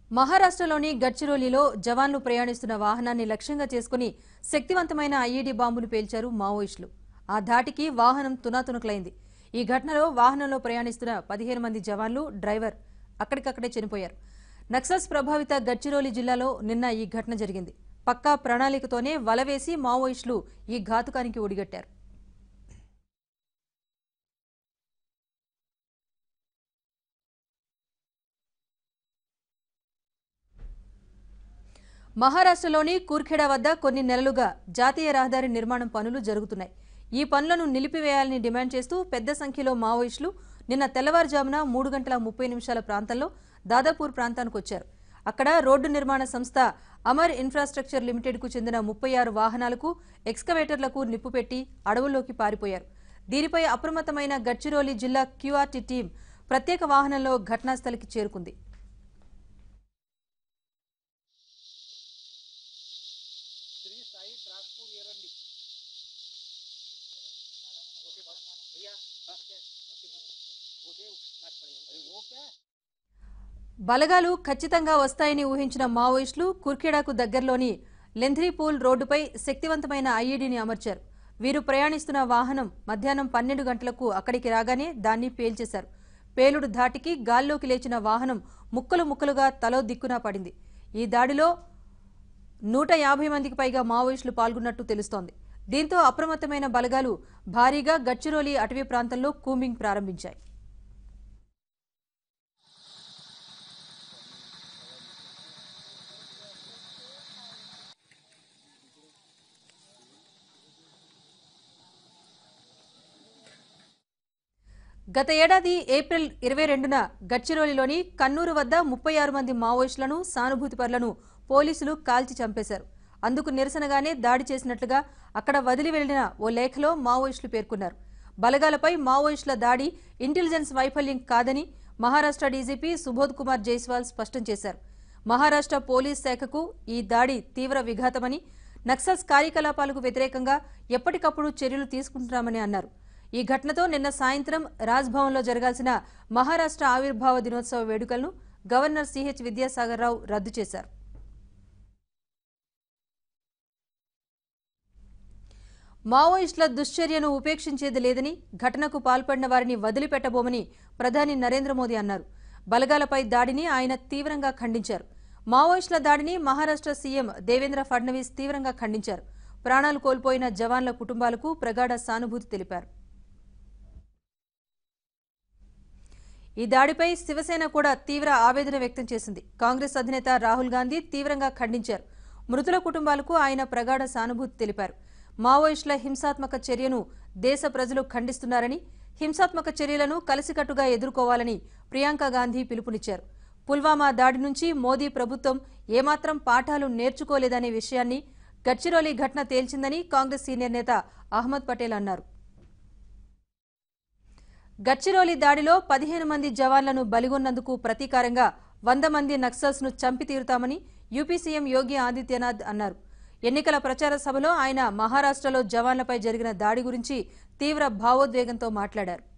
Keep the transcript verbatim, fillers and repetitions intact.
మహారాష్ట్రలోని గడ్చిరోలిలో జవాన్లు ప్రయాణిస్తున్న వాహనాన్ని లక్ష్యంగా చేసుకుని శక్తివంతమైన ఐఈడీ బాంబులు పేల్చారు మావోయిస్టులు. ఆ ధాటికి వాహనం తునాతునకలైంది. ఈ ఘటనలో వాహనంలో ప్రయాణిస్తున్న పదిహేను మంది జవాన్లు, డ్రైవర్ అక్కడికక్కడే చనిపోయారు. నక్సల్స్ ప్రభావిత గడ్చిరోలి జిల్లాలో నిన్న ఈ ఘటన జరిగింది. పక్కా ప్రణాళికతోనే వలవేసి మావోయిస్టులు ఈ ఘాతుకానికి ఒడిగట్టారు. మహారాష్ట్రలోని కూర్ఖేడా వద్ద కొన్ని నెలలుగా జాతీయ రహదారి నిర్మాణం పనులు జరుగుతున్నాయి. ఈ పనులను నిలిపివేయాలని డిమాండ్ చేస్తూ పెద్ద సంఖ్యలో మావోయిస్టులు నిన్న తెల్లవారుజామున మూడు గంటల ముప్పై నిమిషాల ప్రాంతంలో దాదాపూర్ ప్రాంతానికి వచ్చారు. అక్కడ రోడ్డు నిర్మాణ సంస్థ అమర్ ఇన్ఫ్రాస్ట్రక్చర్ లిమిటెడ్ కు చెందిన ముప్పై ఆరు వాహనాలకు ఎక్స్కవేటర్లకు నిప్పు పెట్టి అడవుల్లోకి పారిపోయారు. దీనిపై అప్రమత్తమైన గడ్చిరోలి జిల్లా క్యూఆర్టీ టీం ప్రత్యేక వాహనంలో ఘటనాస్థలికి చేరుకుంది. బలగాలు ఖచ్చితంగా వస్తాయని ఊహించిన మావోయిస్టులు కుర్ఖేడాకు దగ్గరలోని లెంధ్రీపూల్ రోడ్డుపై శక్తివంతమైన ఐఈడీని అమర్చారు. వీరు ప్రయాణిస్తున్న వాహనం మధ్యాహ్నం పన్నెండు గంటలకు అక్కడికి రాగానే దాన్ని పేల్చేశారు. పేలుడు ధాటికి గాల్లోకి లేచిన వాహనం ముక్కలు ముక్కలుగా తలో దిక్కున పడింది. ఈ దాడిలో నూట యాభై మందికి పైగా మావోయిస్టులు పాల్గొన్నట్టు తెలుస్తోంది. దీంతో అప్రమత్తమైన బలగాలు భారీగా గడ్చిరోలి అటవీ ప్రాంతంలో కూంబింగ్ ప్రారంభించాయి. గత ఏడాది ఏప్రిల్ ఇరవై రెండున గడ్చిరోలిలోని కన్నూరు వద్ద ముప్పై ఆరు మంది మావోయిస్టులను, సానుభూతిపరులను పోలీసులు కాల్చి చంపేశారు. అందుకు నిరసనగానే దాడి చేసినట్లుగా అక్కడ వదిలి వెళ్లిన ఓ లేఖలో మావోయిస్టులు పేర్కొన్నారు. బలగాలపై మావోయిస్టుల దాడి ఇంటెలిజెన్స్ వైఫల్యం కాదని మహారాష్ట్ర డీజీపీ సుబోధ్ కుమార్ జైస్వాల్ స్పష్టం చేశారు. మహారాష్ట్ర పోలీస్ శాఖకు ఈ దాడి తీవ్ర విఘాతమని, నక్సల్స్ కార్యకలాపాలకు వ్యతిరేకంగా ఎప్పటికప్పుడు చర్యలు తీసుకుంటున్నామని అన్నారు. ఈ ఘటనతో నిన్న సాయంత్రం రాజ్భవన్లో జరగాల్సిన మహారాష్ట్ర ఆవిర్భావ దినోత్సవ వేడుకలను గవర్నర్ సిహెచ్ విద్యాసాగర్ రావు రద్దు చేశారు. మావోయిస్టుల దుశ్చర్యను ఉపేక్షించేది లేదని, ఘటనకు పాల్పడిన వారిని వదిలిపెట్టబోమని ప్రధాని నరేంద్ర మోదీ అన్నారు. బలగాలపై దాడిని ఆయన తీవ్రంగా ఖండించారు. మావోయిస్టుల దాడిని మహారాష్ట్ర సీఎం దేవేంద్ర ఫడ్నవీస్ తీవ్రంగా ఖండించారు. ప్రాణాలు కోల్పోయిన జవాన్ల కుటుంబాలకు ప్రగాఢ సానుభూతి తెలిపారు. ఈ దాడిపై శివసేన కూడా తీవ్ర ఆవేదన వ్యక్తం చేసింది. కాంగ్రెస్ అధినేత రాహుల్ గాంధీ తీవ్రంగా ఖండించారు. మృతుల కుటుంబాలకు ఆయన ప్రగాఢ సానుభూతి తెలిపారు. మావోయిస్టుల హింసాత్మక చర్యను దేశ ప్రజలు ఖండిస్తున్నారని, హింసాత్మక చర్యలను కలిసికట్టుగా ఎదుర్కోవాలని ప్రియాంక గాంధీ పిలుపునిచ్చారు. పుల్వామా దాడి నుంచి మోదీ ప్రభుత్వం ఏమాత్రం పాఠాలు నేర్చుకోలేదనే విషయాన్ని గడ్చిరోలి ఘటన తేల్చిందని కాంగ్రెస్ సీనియర్ నేత అహ్మద్ పటేల్ అన్నారు. గడ్చిరోలి దాడిలో పదిహేను మంది జవాన్లను బలిగొన్నందుకు ప్రతీకారంగా వంద మంది నక్సల్స్ ను చంపి తీరుతామని యూపీ సీఎం యోగి ఆదిత్యనాథ్ అన్నారు. ఎన్నికల ప్రచార సభలో ఆయన మహారాష్ట్రలో జవాన్లపై జరిగిన దాడి గురించి తీవ్ర భావోద్వేగంతో మాట్లాడారు.